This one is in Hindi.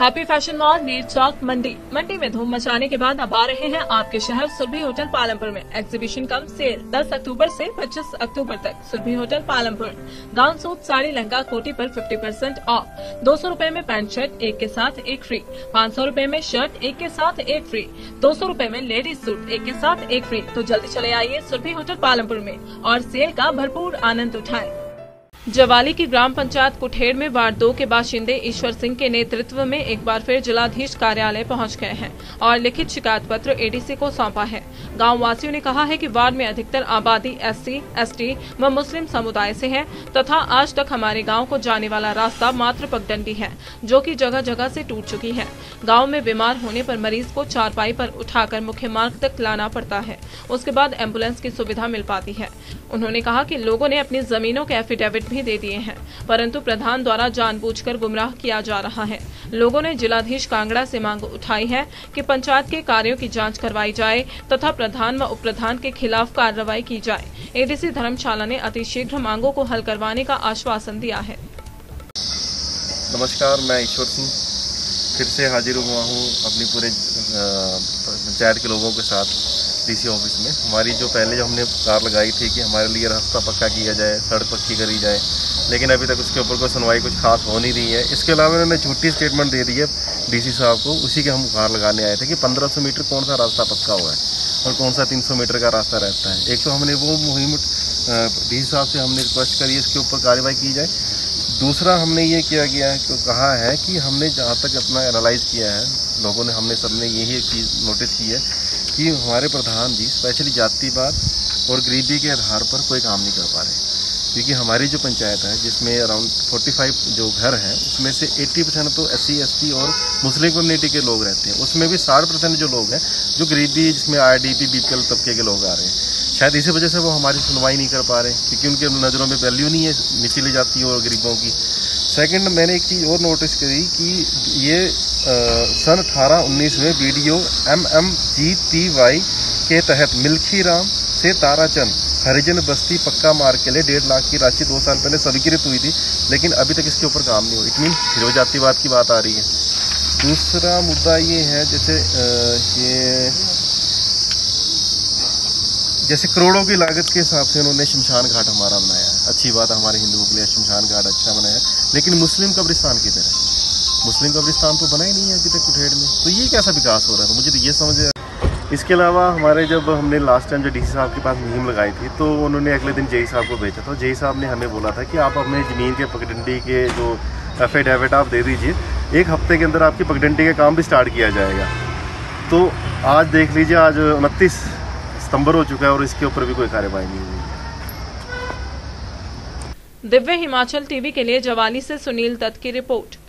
हैप्पी फैशन मॉल नीर चौक मंडी में धूम मचाने के बाद अब आ रहे हैं आपके शहर सुरभि होटल पालमपुर में एग्जीबिशन कम सेल 10 अक्टूबर से 25 अक्टूबर तक। Surbhi hotel Palampur gown suit sari lehenga कोटी पर 50% ऑफ। 200 रूपये में पैंट शर्ट एक के साथ एक फ्री। 500 रूपये में शर्ट एक के साथ एक फ्री। 200 रूपये में लेडीज सूट एक के साथ एक फ्री। तो जल्दी चले आइए सुरभि होटल पालमपुर में और सेल का भरपूर आनंद उठाएं। जवाली की ग्राम पंचायत कुठेड़ में वार्ड 2 के बाशिंदे ईश्वर सिंह के नेतृत्व में एक बार फिर जिलाधीश कार्यालय पहुंच गए हैं और लिखित शिकायत पत्र एडीसी को सौंपा है। गांव वासियों ने कहा है कि वार्ड में अधिकतर आबादी एससी, एसटी व मुस्लिम समुदाय से है तथा आज तक हमारे गांव को जाने वाला रास्ता मात्र पगडंडी है जो कि जगह जगह से टूट चुकी है। गाँव में बीमार होने पर मरीज को चारपाई पर उठाकर मुख्य मार्ग तक लाना पड़ता है, उसके बाद एम्बुलेंस की सुविधा मिल पाती है। उन्होंने कहा कि लोगों ने अपनी जमीनों के एफिडेविट भी दे दिए हैं, परंतु प्रधान द्वारा जानबूझकर गुमराह किया जा रहा है। लोगों ने जिलाधीश कांगड़ा से मांग उठाई है कि पंचायत के कार्यों की जांच करवाई जाए तथा प्रधान व उपप्रधान के खिलाफ कार्रवाई की जाए। एडीसी धर्मशाला ने अतिशीघ्र मांगों को हल करवाने का आश्वासन दिया है। नमस्कार, मैं ईश्वर सिंह फिर से हाजिर हुआ हूँ अपनी पूरे पंचायत के लोगों के साथ डीसी ऑफिस में। हमारी जो हमने कार लगाई थी कि हमारे लिए रास्ता पक्का किया जाए, सड़क पक्की करी जाए, लेकिन अभी तक उसके ऊपर कोई सुनवाई कुछ खास हो नहीं रही है। इसके अलावा उन्होंने झूठी स्टेटमेंट दे दी है डीसी साहब को, उसी के हम कार लगाने आए थे कि 1500 मीटर कौन सा रास्ता पक्का हुआ है और कौन सा 300 मीटर का रास्ता रहता है। एक तो हमने वो मुहिम डीसी साहब से हमने रिक्वेस्ट करी है इसके ऊपर कार्रवाई की जाए। दूसरा हमने ये किया गया है कि कहा है कि हमने जहाँ तक अपना एनालाइज किया है, लोगों ने हमने सबने यही एक चीज़ नोटिस की है कि हमारे प्रधान जी स्पेशली जातिवाद और गरीबी के आधार पर कोई काम नहीं कर पा रहे, क्योंकि हमारी जो पंचायत है जिसमें अराउंड 45 जो घर हैं उसमें से 80% तो SC, ST और मुस्लिम कम्युनिटी के लोग रहते हैं। उसमें भी 60% जो लोग हैं जो गरीबी जिसमें IDP BPL तबके के लोग आ रहे हैं। शायद इसी वजह से वो हमारी सुनवाई नहीं कर पा रहे, क्योंकि उनके नज़रों में वैल्यू नहीं है निचली जाती और गरीबों की। सेकंड, मैंने एक चीज़ और नोटिस करी कि ये सन 18-19 में BDO MMGTY के तहत मिल्खी राम से ताराचंद हरिजन बस्ती पक्का मार्ग के लिए 1.5 लाख की राशि 2 साल पहले स्वीकृत हुई थी, लेकिन अभी तक इसके ऊपर काम नहीं हुआ। इट मीन फिर वो जातिवाद की बात आ रही है। दूसरा मुद्दा ये है जैसे करोड़ों की लागत के हिसाब से उन्होंने शमशान घाट हमारा बनाया है। अच्छी बात है, हमारे हिंदुओं के लिए शमशान घाट अच्छा बनाया है, लेकिन मुस्लिम कब्रिस्तान की तरह मुस्लिम कब्रिस्तान तो बना ही नहीं है अभी तक कुठेड़ में। तो ये कैसा विकास हो रहा है, तो मुझे तो ये समझ। इसके अलावा हमारे जब हमने लास्ट टाइम जो डीसी साहब के पास मुहिम लगाई थी तो उन्होंने अगले दिन जेई साहब को भेजा था। जेई साहब ने हमें बोला था कि आप अपने ज़मीन के पगडंडी के जो एफिडेविट आप दे दीजिए, 1 हफ्ते के अंदर आपकी पगडंडी का काम भी स्टार्ट किया जाएगा। तो आज देख लीजिए, आज 29 सितंबर हो चुका है और इसके ऊपर भी कोई कार्रवाई नहीं हुई है। दिव्य हिमाचल टीवी के लिए जवाली से सुनील दत्त की रिपोर्ट।